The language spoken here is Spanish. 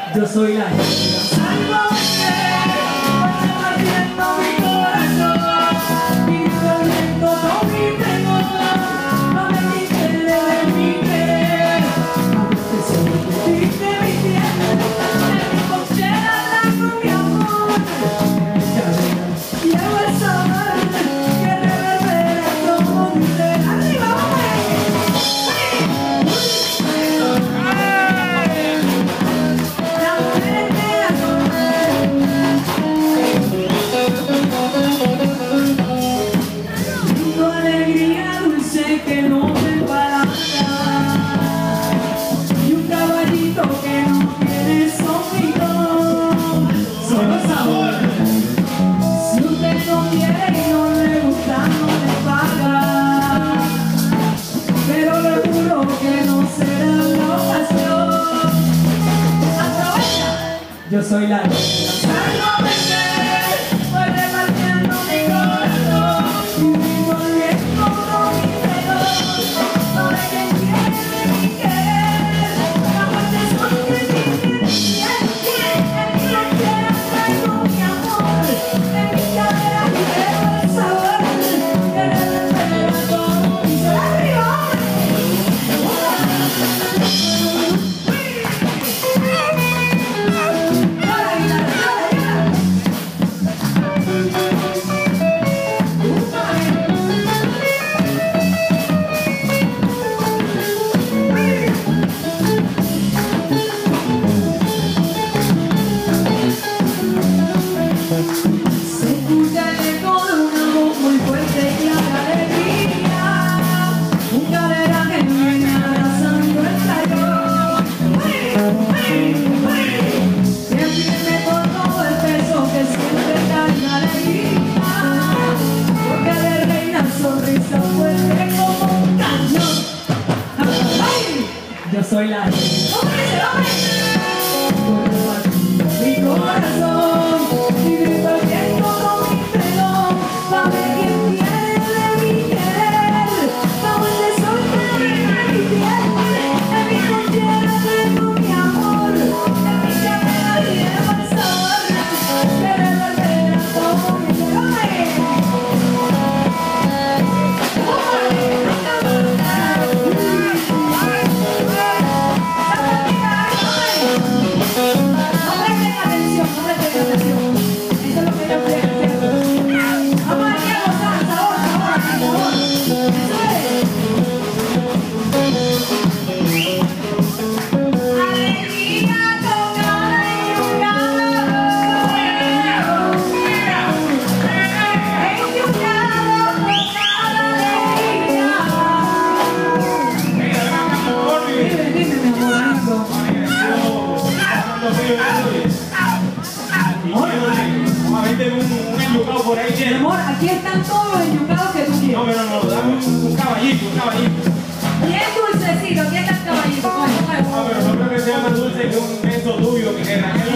Yo soy la gente. Yo soy la Yo soy la mi corazón y grito al viento con mi pelo pa' ver quién tiene de mi querer, como el sol que brilla en mi piel, en mi frontera tengo mi amor, en mi cabeza llevo el sabor de revolver como mi por ahí, mi amor, aquí están todos los enyucados que tú quieres. No, pero no, dame un caballito, un caballito. Bien dulcecito, aquí está el caballito. No, pero no creo que sea más dulce que un beso tuyo, que